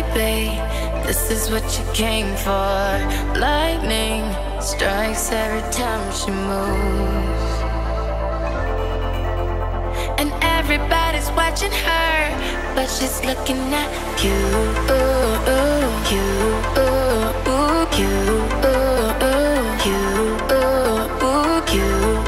Baby, this is what you came for. Lightning strikes every time she moves, and everybody's watching her, but she's looking at you, you, you, you, you,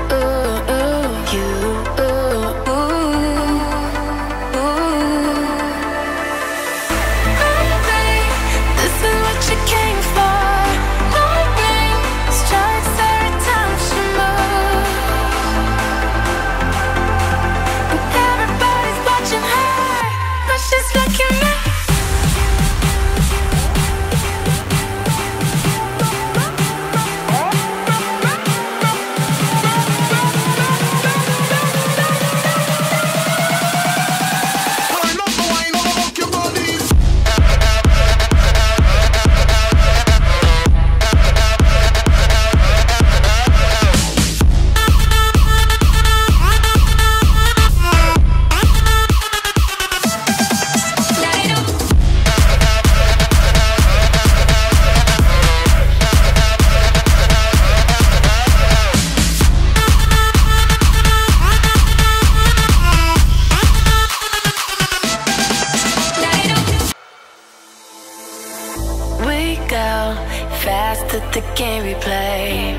the game we play.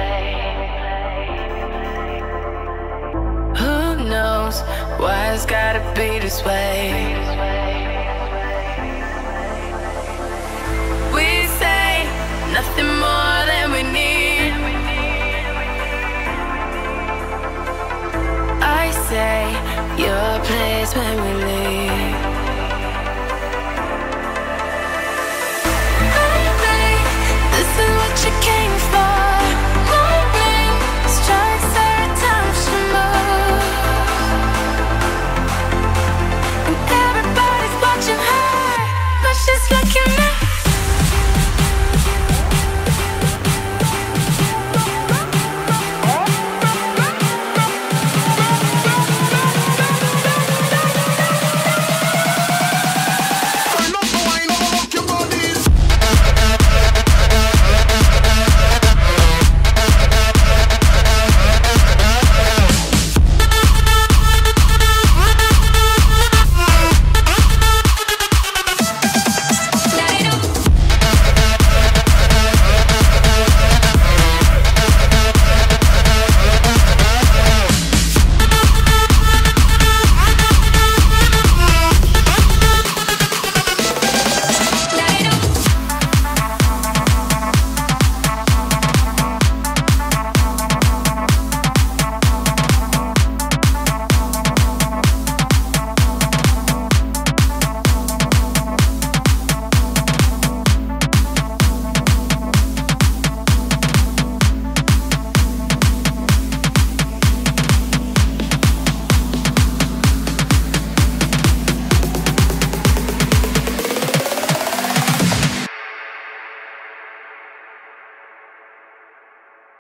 Who knows why it's gotta be this way? We say nothing more than we need. I say your place when we leave. This is what you came for.